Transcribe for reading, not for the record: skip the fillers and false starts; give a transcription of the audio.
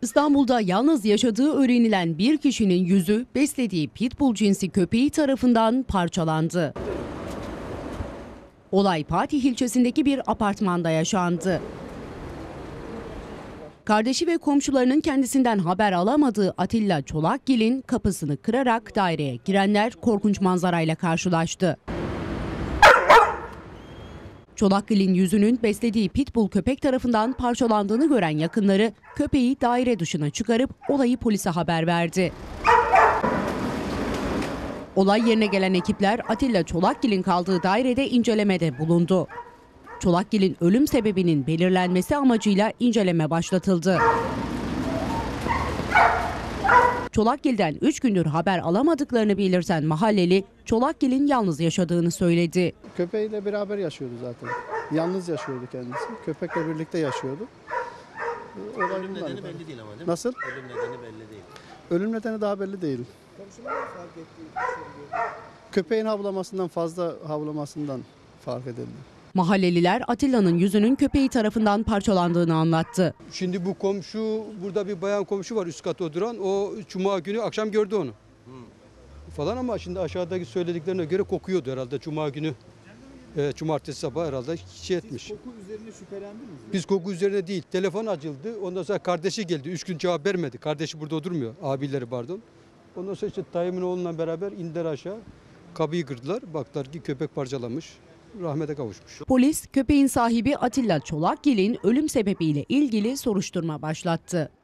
İstanbul'da yalnız yaşadığı öğrenilen bir kişinin yüzü beslediği pitbull cinsi köpeği tarafından parçalandı. Olay Fatih ilçesindeki bir apartmanda yaşandı. Kardeşi ve komşularının kendisinden haber alamadığı Atilla Çolakgil'in kapısını kırarak daireye girenler korkunç manzarayla karşılaştı. Çolakgil'in yüzünün beslediği pitbull köpek tarafından parçalandığını gören yakınları köpeği daire dışına çıkarıp olayı polise haber verdi. Olay yerine gelen ekipler Atilla Çolakgil'in kaldığı dairede incelemede bulundu. Çolakgil'in ölüm sebebinin belirlenmesi amacıyla inceleme başlatıldı. Çolakgil'den 3 gündür haber alamadıklarını belirten mahalleli Çolakgil'in yalnız yaşadığını söyledi. Köpeğiyle beraber yaşıyordu zaten. Yalnız yaşıyordu kendisi. Köpekle birlikte yaşıyordu. Ölüm nedeni belli değil ama değil mi? Nasıl? Ölüm nedeni belli değil. Ölüm nedeni daha belli değil. Köpeğin fazla havlamasından fark edildi. Mahalleliler Atilla'nın yüzünün köpeği tarafından parçalandığını anlattı. Şimdi bu komşu, burada bir bayan komşu var üst katta oturan. O cuma günü akşam gördü onu. Falan ama şimdi aşağıdaki söylediklerine göre kokuyordu herhalde cuma günü. Cumartesi sabahı herhalde şey etmiş. Siz koku üzerine şüphelendiniz mi? Biz koku üzerine değil. Telefon açıldı. Ondan sonra kardeşi geldi. 3 gün cevap vermedi. Kardeşi burada oturmuyor. Abileri pardon. Ondan sonra işte dayımın oğlunla beraber indiler aşağı. Kapıyı kırdılar. Baktılar ki köpek parçalamış. Rahmete kavuşmuş. Polis köpeğin sahibi Atilla Çolakgil'in ölüm sebebiyle ilgili soruşturma başlattı.